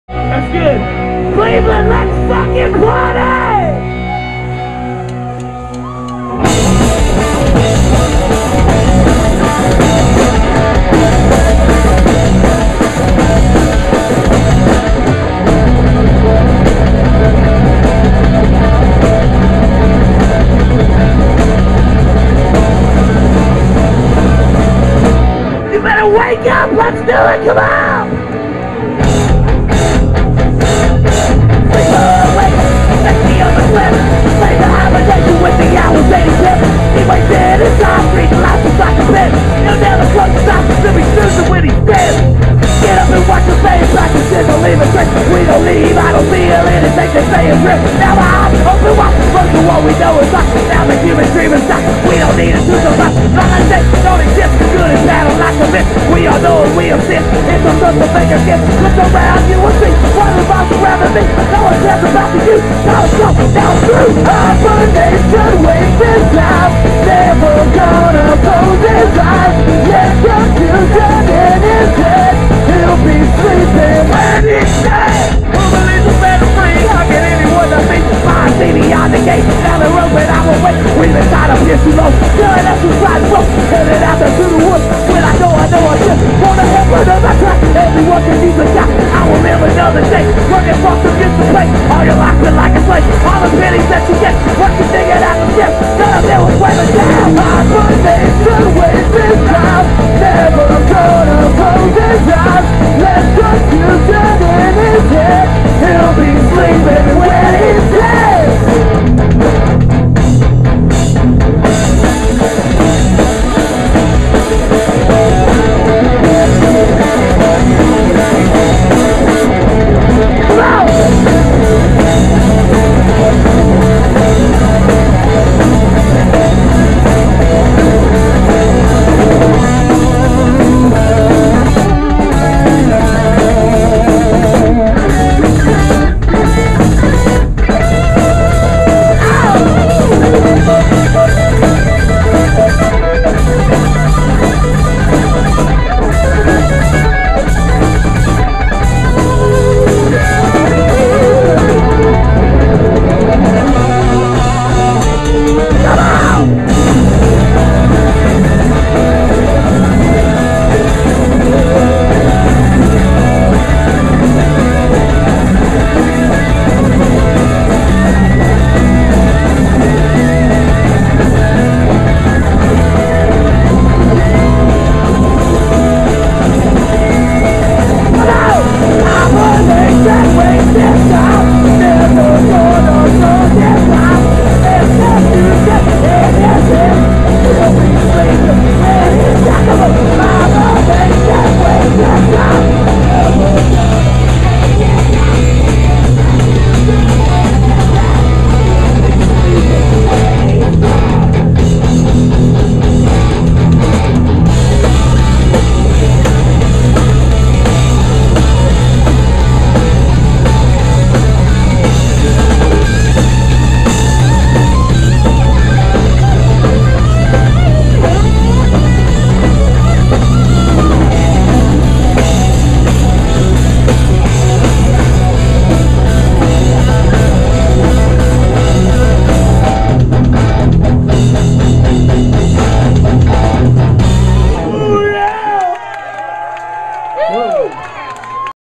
That's good. Cleveland, let's fucking party! You better wake up, let's do it, come on! With the hours 87, he waits in his time, street life is like a bed. He'll never close his eyes until he chooses when he's dead. Get up and watch the face like a shit, don't leave a trace. We don't leave, I don't feel anything they say is real. Now my eyes open wide, most of what we know is like. Now the human dream is like, we don't need it to survive. Not like they don't exist, good and bad are like a myth. We all know we have sin, it's a something make a gift. Look around, you will see, what revolves around me. No one cares about the youth, now it's go, now it's through. Our nation waits his time, never gonna close his eyes. Let your children in his head, he'll be sleeping when he's dead. Who believes a better free? How can anyone to be? I see beyond the gate, down the road, but I will wait. We've been tied up here too long, killing us who's riding rope, headed out there to the woods. When I know I should, wanna help another track. Everyone can use a shot, I will live another day. Working for some gets to play, all your life been like a slave. All the pennies that you get, what you think it out the ship, none of them will play the down. Our nation waits his time, never gonna close his eyes. Let the future in